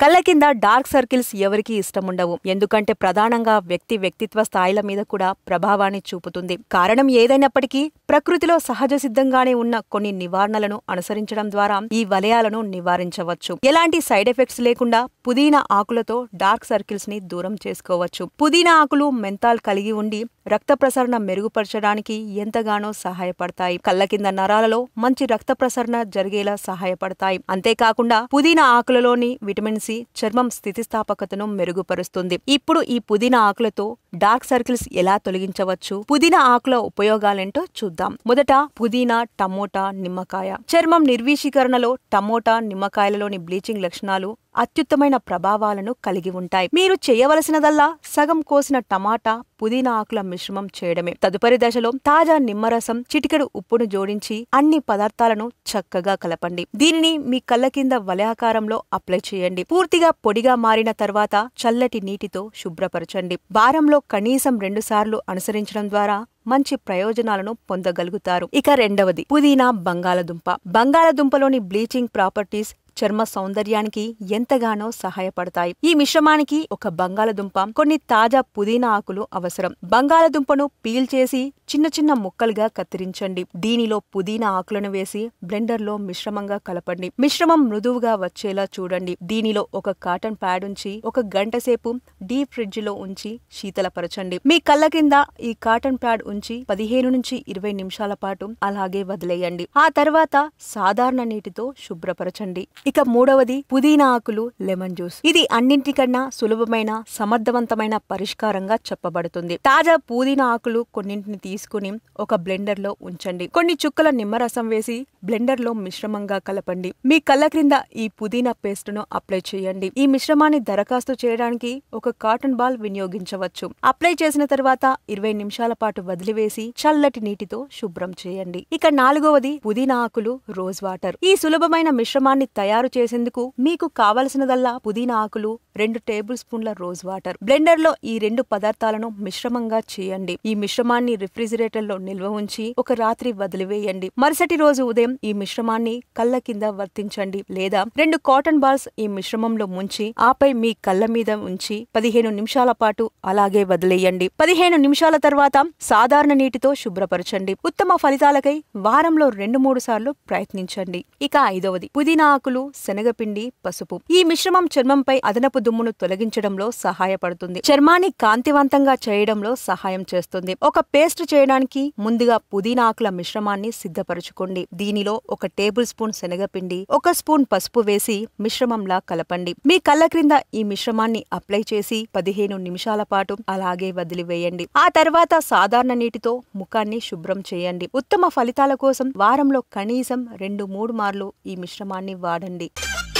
కళ్ళ కింద dark circles ఎవరికీ ఇష్టముండవు. ఎందుకంటే ప్రధానంగా వ్యక్తిత్వ స్థాయిల మీద కూడా ప్రభావాన్ని చూపుతుంది. కారణం ఏదైనప్పటికీ ప్రకృతిలో సహజ సిద్ధంగానే ఉన్న కొన్ని నివారణలను అనుసరించడం ద్వారా ఈ వలయాలను నివారించవచ్చు. ఎలాంటి సైడ్ ఎఫెక్ట్స్ లేకుండా పుదీనా ఆకులతో డార్క్ సర్కిల్స్ ని దూరం చేసుకోవచ్చు. పుదీనా ఆకులు మెంతాల్ కలిగి ఉండి రక్త ప్రసరణ మెరుగుపరచడానికి ఎంతగానో సహాయపడతాయి. కళ్ళ కింద నరాలలో మంచి రక్త ప్రసరణ జరిగేలా సహాయపడతాయి. అంతేకాకుండా పుదీనా ఆకులలోని విటమిన్ సి చర్మం స్థితిస్థాపకతను మెరుగుపరుస్తుంది. ఇప్పుడు ఈ పుదీనా ఆకులతో డార్క్ సర్కిల్స్ ఎలా తొలగించవచ్చు, పుదీనా ఆకుల ఉపయోగాలేంటో చూద్దాం. మొదట పుదీనా, టమోటా, నిమ్మకాయ. చర్మం నిర్వీషీకరణలో టమోటా, నిమ్మకాయలలోని బ్లీచింగ్ లక్షణాలు అత్యుత్తమైన ప్రభావాలను కలిగి ఉంటాయి. మీరు చేయవలసినదల్లా సగం కోసిన టమాటా, పుదీనా ఆకుల మిశ్రమం చేయడమే. తదుపరి దశలో తాజా నిమ్మరసం, చిటికెడు ఉప్పును జోడించి అన్ని పదార్థాలను చక్కగా కలపండి. దీనిని మీ కళ్ళ కింద వలయాకారంలో అప్లై చేయండి. పూర్తిగా పొడిగా మారిన తర్వాత చల్లటి నీటితో శుభ్రపరచండి. వారంలో కనీసం 2 సార్లు అనుసరించడం ద్వారా మంచి ప్రయోజనాలను పొందగలుగుతారు. ఇక రెండవది పుదీనా బంగాళదుంప. బంగాళదుంపలోని బ్లీచింగ్ ప్రాపర్టీస్ చర్మ సౌందర్యానికి ఎంతగానో సహాయపడతాయి. ఈ మిశ్రమానికి ఒక బంగాళదుంప, కొన్ని తాజా పుదీనా ఆకులు అవసరం. బంగాళదుంపను పీల్ చేసి చిన్న చిన్న ముక్కలుగా కత్తిరించండి. దీనిలో పుదీనా ఆకులను వేసి బ్లెండర్లో మిశ్రమంగా కలపండి. మిశ్రమం మృదువుగా వచ్చేలా చూడండి. దీనిలో ఒక కాటన్ ప్యాడ్ ఉంచి 1 గంట సేపు డీప్ ఫ్రిడ్జ్ లో ఉంచి శీతలపరచండి. మీ కళ్ళ కింద ఈ కాటన్ ప్యాడ్ ఉంచి 15 నుంచి 20 నిమిషాల పాటు అలాగే వదిలేయండి. ఆ తర్వాత సాధారణ నీటితో శుభ్రపరచండి. ఇక మూడవది పుదీనా ఆకులు లెమన్ జ్యూస్. ఇది అన్నింటికన్నా సులభమైన, సమర్థవంతమైన పరిష్కారంగా చెప్పబడుతుంది. తాజా పుదీనా ఆకులు కొన్నింటిని తీసుకుని ఒక బ్లెండర్ లో ఉంచండి. కొన్ని చుక్కల నిమ్మరసం వేసి బ్లెండర్ లో మిశ్రమంగా కలపండి. మీ కళ్ళ క్రింద ఈ పుదీనా పేస్ట్ ను అప్లై చేయండి. ఈ మిశ్రమాన్ని దరఖాస్తు చేయడానికి ఒక కాటన్ బాల్ వినియోగించవచ్చు. అప్లై చేసిన తర్వాత 20 నిమిషాల పాటు వదిలివేసి చల్లటి నీటితో శుభ్రం చేయండి. ఇక నాలుగవది పుదీనా ఆకులు రోజ్ వాటర్. ఈ సులభమైన మిశ్రమాన్ని తయారు చేసేందుకు మీకు కావలసినదల్లా పుదీనా ఆకులు, 2 టేబుల్ స్పూన్ల రోజ్ వాటర్. బ్లెండర్ లో ఈ 2 పదార్థాలను మిశ్రమంగా చేయండి. ఈ మిశ్రమాన్ని రిఫ్రిజిరేటర్ లో నిల్వ ఉంచి ఒక రాత్రి వదిలివేయండి. మరుసటి రోజు ఉదయం ఈ మిశ్రమాన్ని కళ్ళ కింద వర్తించండి. లేదా 2 కాటన్ బాల్స్ ఈ మిశ్రమంలో ముంచి ఆపై మీ కళ్ళ మీద ఉంచి 15 నిమిషాల పాటు అలాగే వదిలేయండి. 15 నిమిషాల తర్వాత సాధారణ నీటితో శుభ్రపరచండి. ఉత్తమ ఫలితాలకై వారంలో 2-3 సార్లు ప్రయత్నించండి. ఇక ఐదవది పుదీనా ఆకులు, శనగపిండి, పసుపు. ఈ మిశ్రమం చర్మంపై అదనపు దుమ్మును తొలగించడంలో సహాయపడుతుంది. చర్మాన్ని కాంతివంతంగా చేయడంలో సహాయం చేస్తుంది. ఒక పేస్ట్ చేయడానికి ముందుగా పుదీనా ఆకుల మిశ్రమాన్ని సిద్ధపరచుకోండి. దీనిలో 1 టేబుల్ స్పూన్ శనగపిండి, 1 స్పూన్ పసుపు వేసి మిశ్రమంలా కలపండి. మీ కళ్ళ క్రింద ఈ మిశ్రమాన్ని అప్లై చేసి 15 నిమిషాల పాటు అలాగే వదిలివేయండి. ఆ తర్వాత సాధారణ నీటితో ముఖాన్ని శుభ్రం చేయండి. ఉత్తమ ఫలితాల కోసం వారంలో కనీసం 2-3 మార్లు ఈ మిశ్రమాన్ని వాడండి.